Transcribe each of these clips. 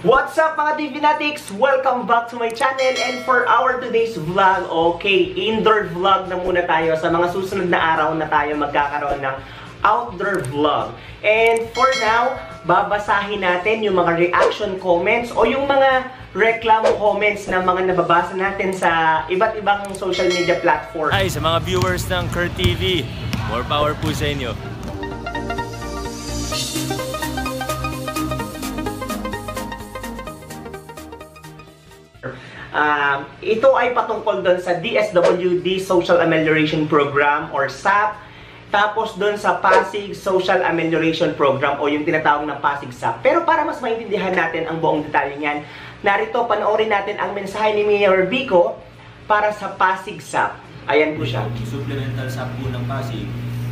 What's up mga Divinatics? Welcome back to my channel and for our today's vlog, okay, indoor vlog na muna tayo. Sa mga susunod na araw na tayo magkakaroon ng outdoor vlog. And for now, babasahin natin yung mga reaction comments o yung mga reklamo comments na mga nababasa natin sa iba't ibang social media platform. Hi sa mga viewers ng Kurt TV, more power po sa inyo. Ito ay patungkol doon sa DSWD Social Amelioration Program or SAP, tapos doon sa Pasig Social Amelioration Program o yung tinatawag na Pasig SAP. Pero para mas maintindihan natin ang buong detalye niyan, narito panoorin natin ang mensahe ni Mayor Vico para sa Pasig SAP. Ayan po siya. Supplemental SAP po ng Pasig,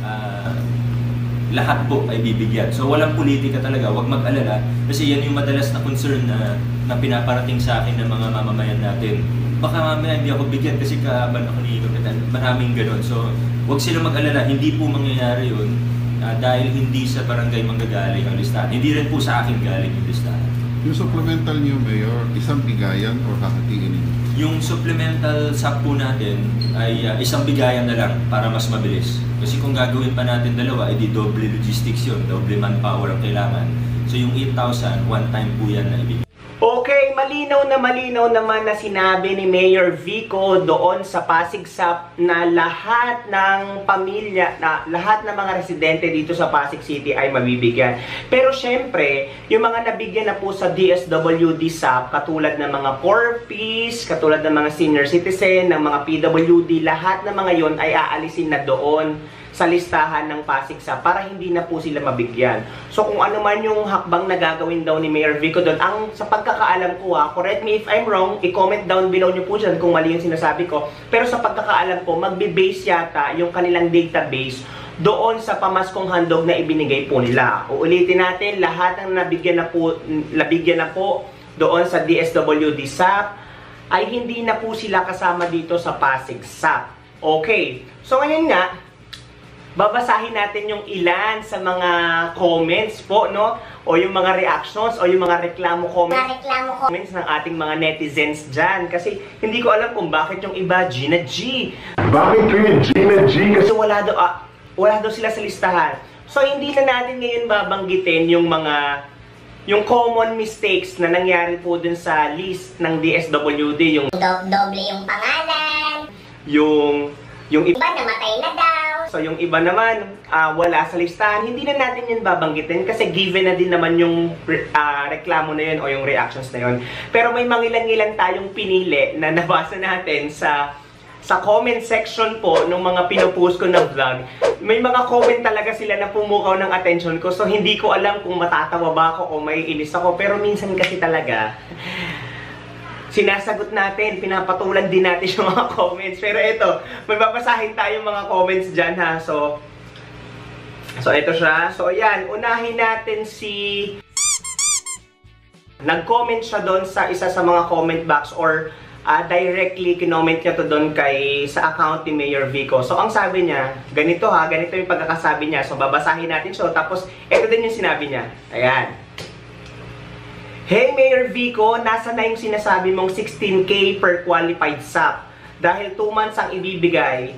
lahat po ay bibigyan. So walang politika talaga, huwag mag-alala. Kasi yan yung madalas na concern na pinaparating sa akin ng mga mamamayan natin. Baka mamaya hindi ako bigyan kasi kaaban ako ni Kapitan. Maraming ganun. So huwag sila mag-alala, hindi po mangyayari yun dahil hindi sa barangay manggagaling ang listahan. Hindi rin po sa akin galing yung listahan. Yung supplemental niyo, Mayor, isang bigayan o hahatiin niyo? Yung supplemental SAP po natin ay isang bigayan na lang para mas mabilis. Kasi kung gagawin pa natin dalawa, edi doble logistics yun, doble manpower ang kailangan. So yung 8,000, one time po yan na ibigay. Okay, malinaw naman na sinabi ni Mayor Vico doon sa Pasig SAP na lahat ng pamilya, na lahat ng mga residente dito sa Pasig City ay mabibigyan. Pero syempre, yung mga nabigyan na po sa DSWD SAP, katulad ng mga 4Ps, katulad ng mga senior citizen, ng mga PWD, lahat ng mga yon ay aalisin na doon sa listahan ng Pasig SAP para hindi na po sila mabigyan. So kung ano man yung hakbang na gagawin daw ni Mayor Vico doon, ang sa pagkakaalam ko correct me if I'm wrong, i-comment down below nyo po dyan kung mali yung sinasabi ko. Pero sa pagkakaalam ko, magbe-base yata yung kanilang database doon sa pamaskong handog na ibinigay po nila. Uulitin natin, lahat ng nabigyan na po doon sa DSWD SAP ay hindi na po sila kasama dito sa Pasig SAP. Okay, so ngayon nga, babasahin natin yung ilan sa mga comments po, no? O yung mga reactions, o yung mga reklamo comments ng ating mga netizens dyan. Kasi hindi ko alam kung bakit yung iba, Gina G. Bakit kayo Gina G? Kasi wala daw sila sa listahan. So hindi na natin ngayon babanggitin yung common mistakes na nangyari po dun sa list ng DSWD. Yung doble yung pangalan. Yung Iba namatay na daw. So yung iba naman, wala sa listahan. Hindi na natin yun babanggitin kasi given na din naman yung reklamo na yun o yung reactions na yun. Pero may mangilan-ngilan tayong pinili na nabasa natin sa comment section po ng mga pinopost ko na vlog. May mga comment talaga sila na pumukaw ng attention ko. So hindi ko alam kung matatawa ba ako o maiinis ako. Pero minsan kasi talaga, sinasagot natin, pinapatulan din natin yung mga comments. Pero ito, may babasahin tayong mga comments dyan ha. So ito siya. So ayan, unahin natin si... Nag-comment siya doon sa isa sa mga comment box or directly kinoment niya to doon sa account ni Mayor Vico. So ang sabi niya, ganito ha, ganito yung pagkakasabi niya. So babasahin natin siya. Tapos ito din yung sinabi niya. Ayan. Hey Mayor Vico, nasa na yung sinasabi mong 16K per qualified SAP? Dahil 2 months ang ibibigay,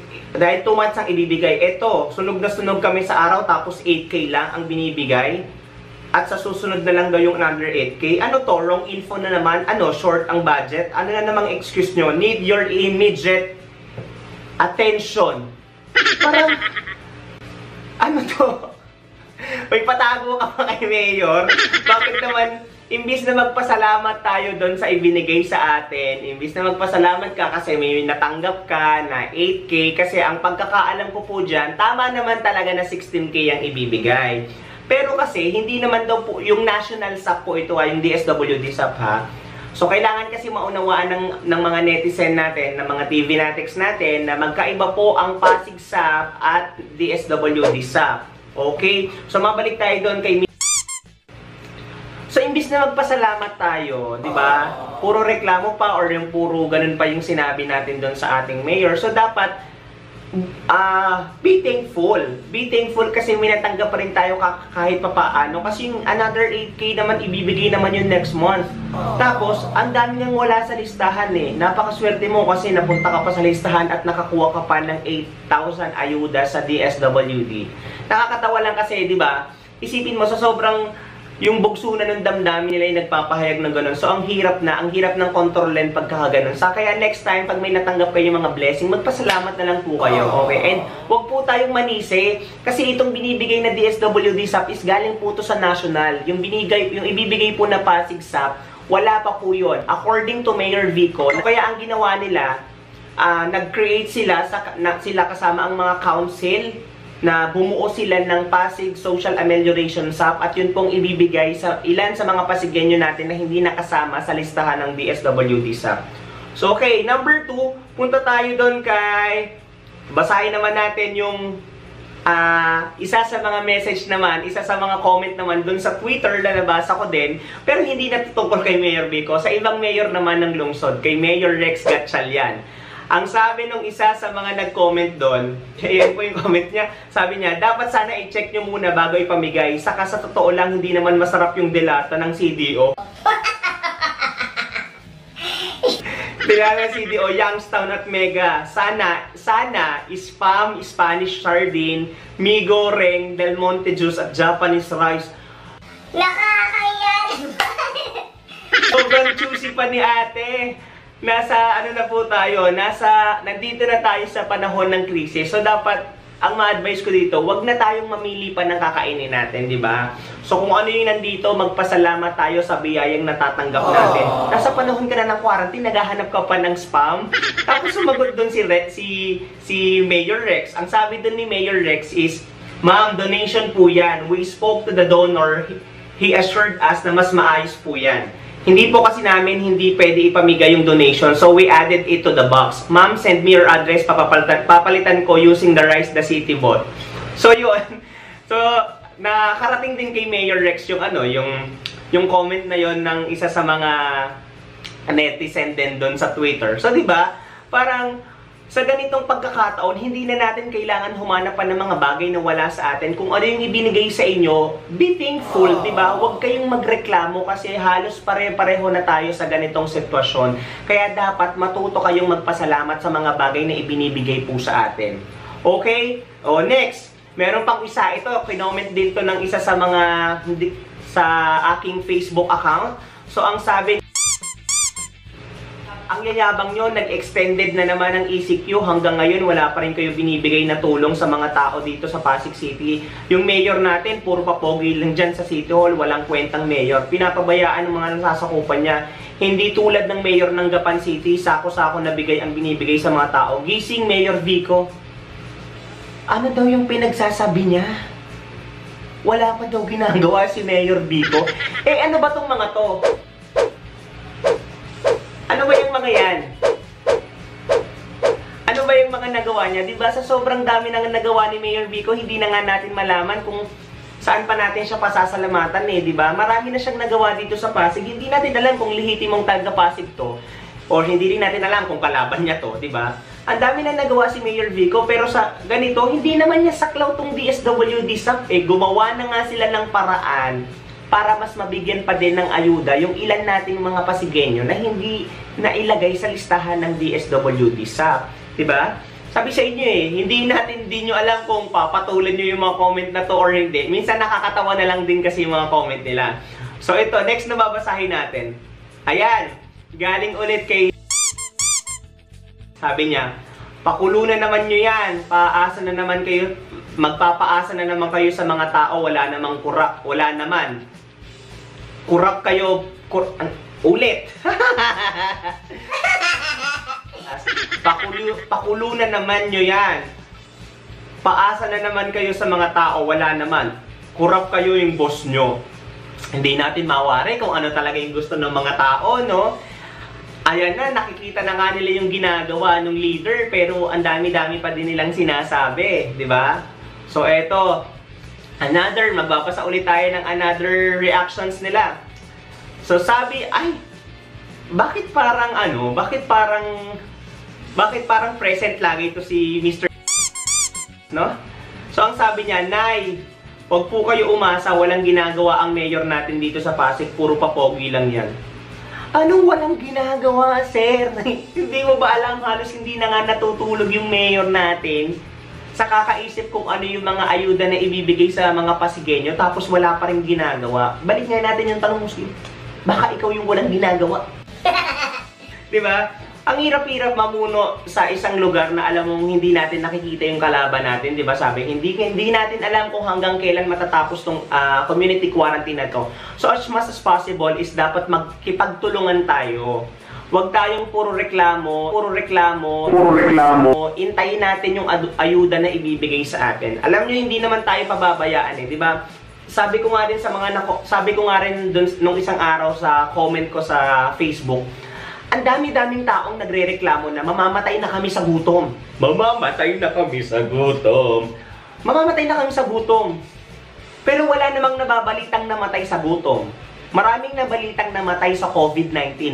ito, sunog na sunog kami sa araw tapos 8K lang ang binibigay. At sa susunod na lang daw yung under 8K. Ano to? Wrong info na naman? Ano? Short ang budget? Ano na namang excuse nyo? Need your immediate attention. Parang, ano to? May patago ka pa kay Mayor? Bakit naman, imbis na magpasalamat tayo doon sa ibinigay sa atin, imbis na magpasalamat ka kasi may natanggap ka na 8K, kasi ang pagkakaalam ko po dyan, tama naman talaga na 16K ang ibibigay. Pero kasi, hindi naman daw po, yung national SAP po ito ay yung DSWD SAP ha. So, kailangan kasi maunawaan ng mga netizen natin, ng mga TV Natics natin, na magkaiba po ang Pasig SAP at DSWD SAP. Okay? So, mabalik tayo doon kay... So, imbis na magpasalamat tayo, di ba? Puro reklamo pa or yung puro ganun pa yung sinabi natin doon sa ating mayor. So, dapat be thankful. Be thankful kasi may natanggap pa rin tayo kahit papaano. Kasi yung another 8K naman, ibibigay naman yung next month. Tapos, ang dami niyang wala sa listahan eh. Napakaswerte mo kasi napunta ka pa sa listahan at nakakuha ka pa ng 8,000 ayuda sa DSWD. Nakakatawa lang kasi, di ba? Isipin mo, sa sobrang yung bugso na ng damdamin nila yung nagpapahayag ng gano'n. So, ang hirap ng kontrolin pagkakaganon. So, kaya next time, pag may natanggap kayo yung mga blessing, magpasalamat na lang po kayo, okay? And wag po tayong manisi, kasi itong binibigay na DSWD SAP is galing po to sa national. Yung ibibigay po na Pasig SAP, wala pa po yun. According to Mayor Vico, kaya ang ginawa nila, nag-create sila kasama ang mga council, na bumuo sila ng Pasig Social Amelioration SAP at yun pong ibibigay sa ilan sa mga Pasigueño natin na hindi nakasama sa listahan ng DSWD SAP. So okay, number 2, punta tayo doon kay, basahin naman natin yung isa sa mga message naman, isa sa mga comment naman doon sa Twitter na nabasa ko din, pero hindi na tungkol kay Mayor Vico, sa ibang mayor naman ng lungsod, kay Mayor Rex Gatchalian. Ang sabi nung isa sa mga nag-comment doon, yan po yung comment niya, sabi niya, dapat sana i-check nyo muna bago ipamigay, saka sa totoo lang hindi naman masarap yung delata ng CDO. Delata CDO, Youngstown at Mega, sana spam, Spanish sardine, mi goreng, Del Monte juice at Japanese rice. Nakakayan! Sobrang juicy pa ni ate. Nasa ano na po tayo, nandito na tayo sa panahon ng krisis. So dapat ang ma-advise ko dito, wag na tayong mamili pa ng kakainin natin, di ba? So kung ano yung nandito, magpasalamat tayo sa biyayang natatanggap natin. Nasa panahon ka na ng quarantine, naghahanap ka pa ng spam. Tapos sumagot doon si Mayor Rex. Ang sabi doon ni Mayor Rex is, ma'am, donation po yan. We spoke to the donor. He assured us na mas maayos po yan. Hindi po kasi namin hindi pwede ipamigay yung donation, so we added it to the box. Ma'am, send me your address, papalitan ko using the Rise the City bot. So yun. So nakarating din kay Mayor Rex yung yung comment na yon ng isa sa mga netizen din doon sa Twitter. So 'di ba? Parang sa ganitong pagkakataon, hindi na natin kailangan humanap pa ng mga bagay na wala sa atin. Kung ano yung ibinigay sa inyo, be thankful, di ba? Huwag kayong magreklamo kasi halos pare-pareho na tayo sa ganitong sitwasyon. Kaya dapat matuto kayong magpasalamat sa mga bagay na ibinibigay po sa atin. Okay? O, next. Meron pang isa. Ito, kinoment din to ng isa sa mga sa aking Facebook account. So, ang sabi, ang yayabang nyo, nag-extended na naman ang ECQ. Hanggang ngayon, wala pa rin kayo binibigay na tulong sa mga tao dito sa Pasig City. Yung mayor natin, puro papogi lang dyan sa City Hall. Walang kwentang mayor. Pinapabayaan ng mga nasasakupan niya. Hindi tulad ng mayor ng Gapan City, sako-sako na bigay ang binibigay sa mga tao. Gising, Mayor Vico. Ano daw yung pinagsasabi niya? Wala pa daw ginagawa si Mayor Vico. Eh, ano ba tong mga to? Ano ba yung mga yan? Ano ba yung mga nagawa niya? Diba sa sobrang dami nang nagawa ni Mayor Vico, hindi na nga natin malaman kung saan pa natin siya pasasalamatan eh, diba? Marami na siyang nagawa dito sa Pasig. Hindi natin alam kung lehitimong taga Pasig to. Or hindi rin natin alam kung kalaban niya to, diba? Ang dami na nagawa si Mayor Vico, pero sa ganito, hindi naman niya saklaw tong DSWD SAP eh. Gumawa na nga sila ng paraan para mas mabigyan pa din ng ayuda yung ilan nating mga Pasigueño na hindi nailagay sa listahan ng DSWD SAP. Diba? Sabi sa inyo eh, hindi nyo alam kung papatulan nyo yung mga comment na to or hindi. Minsan nakakatawa na lang din kasi yung mga comment nila. So ito, next na babasahin natin. Ayan, galing ulit kay... Sabi niya, pakulo na naman nyo yan, paasa na naman kayo, magpapaasa na naman kayo sa mga tao, wala namang kurak, wala naman. Kurak kayo, ulit. Pakulo na naman nyo yan. Paasa na naman kayo sa mga tao, wala naman. Kurak kayo yung boss nyo. Hindi natin mawari kung ano talaga yung gusto ng mga tao, no? Ayan na, nakikita na nga nila yung ginagawa ng leader, pero ang dami-dami pa din nilang sinasabi, di ba? So eto, magbabasa ulit tayo ng another reactions nila. So sabi, ay, bakit parang present lagi ito si Mr. No? So ang sabi niya, Nay, huwag po kayo umasa, walang ginagawa ang mayor natin dito sa Pasig, puro papogi lang yan. Anong walang ginagawa, sir? Hindi mo ba alam, halos hindi na nga natutulog yung mayor natin sa kakaisip kung ano yung mga ayuda na ibibigay sa mga Pasigueño, tapos wala pa rin ginagawa. Balik nga natin yung tanong, Muslim. Baka ikaw yung walang ginagawa. Diba? Ang hirap-hirap mamuno sa isang lugar na alam mong hindi natin nakikita yung kalaban natin, 'di ba? Sabi, hindi natin alam kung hanggang kailan matatapos tong community quarantine na to. So as much as possible is dapat magkipagtulungan tayo. Huwag tayong puro reklamo. Intayin natin yung ayuda na ibibigay sa atin. Alam niyo, hindi naman tayo pababayaan, 'di ba? Sabi ko nga rin dun, nung isang araw sa comment ko sa Facebook, ang dami-daming taong nagrereklamo na mamamatay na kami sa gutom. Mamamatay na kami sa gutom. Pero wala namang nababalitang namatay sa gutom. Maraming nabalitang namatay sa COVID-19.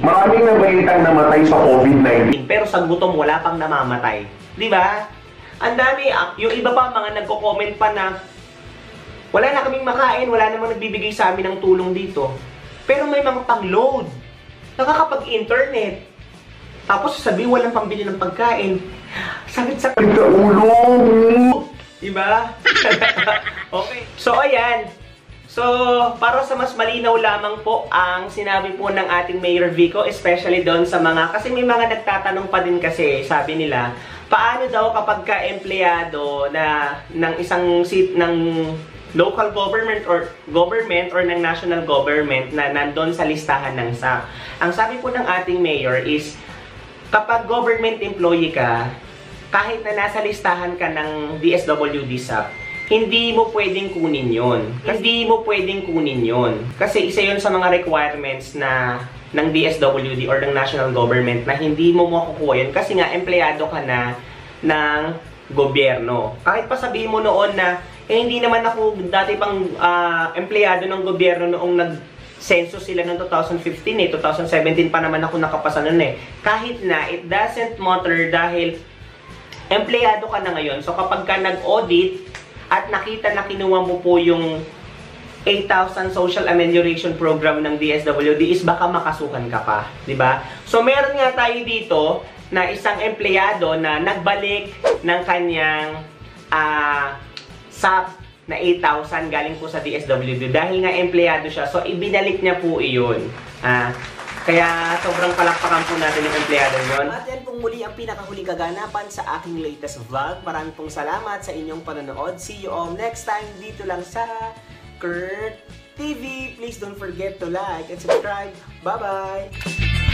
Pero sa gutom wala pang namamatay. Di ba? Ang dami, yung iba pa mga nagko-comment pa na wala na kaming makain, wala namang nagbibigay sa amin ng tulong dito. Pero may mga pang-load. Nakakapag-internet. Tapos sasabihin walang pambili ng pagkain. Sakit sa ulo. Diba? Okay. So, ayan. So, para sa mas malinaw lamang po ang sinabi po ng ating Mayor Vico, especially doon sa mga, kasi may mga nagtatanong pa din kasi, sabi nila, paano daw kapag ka-empleyado na ng isang seat ng local government or ng national government na nandun sa listahan ng SAP. Ang sabi po ng ating mayor is, kapag government employee ka, kahit na nasa listahan ka ng DSWD SAP, hindi mo pwedeng kunin yon. Kasi isa yon sa mga requirements na ng DSWD or ng national government na hindi mo makukuha yun kasi nga empleyado ka na ng gobyerno. Kahit pa sabihin mo noon na hindi naman ako dati pang empleyado ng gobyerno noong nag-census sila noong 2015 2017 pa naman ako nakapasa noon Kahit na, it doesn't matter dahil empleyado ka na ngayon. So kapag ka nag-audit at nakita na kinuha mo po yung 8,000 Social Amelioration Program ng DSWD is baka makasuhan ka pa, di ba? So meron nga tayo dito na isang empleyado na nagbalik ng kanyang SAP na 8,000 galing po sa DSWD dahil nga empleyado siya. So, ibinalik niya po iyon. Kaya sobrang palakpakan po natin yung empleyado yun. At yan pong muli ang pinakahuling kaganapan sa aking latest vlog. Maraming pong salamat sa inyong panonood. See you all next time dito lang sa Kurt TV. Please don't forget to like and subscribe. Bye-bye!